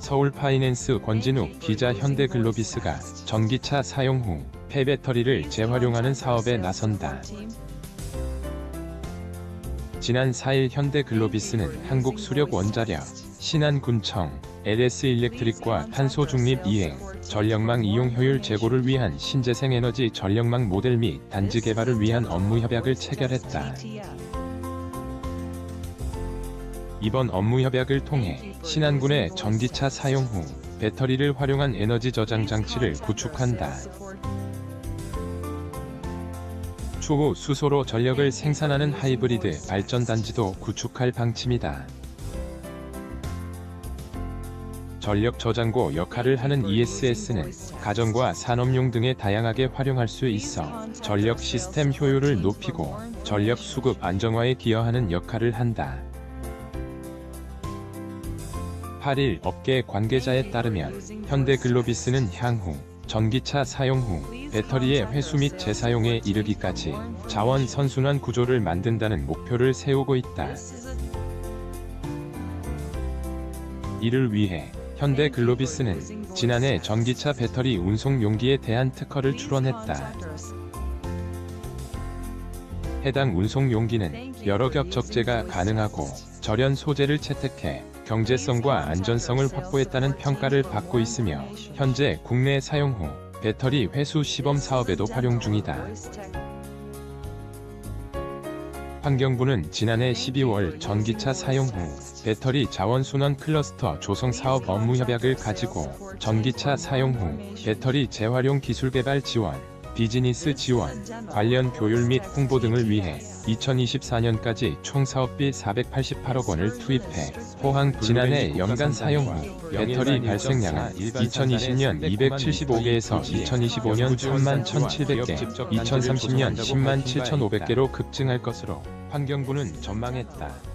서울파이낸스 권진욱 기자. 현대글로비스가 전기차 사용 후 폐배터리를 재활용하는 사업에 나선다. 지난 4일 현대글로비스는 한국수력원자력, 신한군청, LS일렉트릭과 탄소중립 이행, 전력망 이용 효율 제고를 위한 신재생에너지 전력망 모델 및 단지 개발을 위한 업무 협약을 체결했다. 이번 업무 협약을 통해 신한군의 전기차 사용 후 배터리를 활용한 에너지 저장 장치를 구축한다. 추후 수소로 전력을 생산하는 하이브리드 발전단지도 구축할 방침이다. 전력 저장고 역할을 하는 ESS는 가정과 산업용 등에 다양하게 활용할 수 있어 전력 시스템 효율을 높이고 전력 수급 안정화에 기여하는 역할을 한다. 8일 업계 관계자에 따르면 현대글로비스는 향후 전기차 사용 후 배터리의 회수 및 재사용에 이르기까지 자원 선순환 구조를 만든다는 목표를 세우고 있다. 이를 위해 현대글로비스는 지난해 전기차 배터리 운송 용기에 대한 특허를 출원했다. 해당 운송 용기는 여러 겹 적재가 가능하고 절연 소재를 채택해 경제성과 안전성을 확보했다는 평가를 받고 있으며 현재 국내 사용 후 배터리 회수 시범 사업에도 활용 중이다. 환경부는 지난해 12월 전기차 사용 후 배터리 자원순환 클러스터 조성 사업 업무 협약을 가지고 전기차 사용 후 배터리 재활용 기술 개발 지원, 비즈니스 지원, 관련 교육 및 홍보 등을 위해 2024년까지 총 사업비 488억 원을 투입해 포항 지난해 연간 사용 후 배터리 발생량은 2020년 275개에서 2025년 3만 1,700개, 2030년 10만 7,500개로 급증할 것으로 환경부는 전망했다.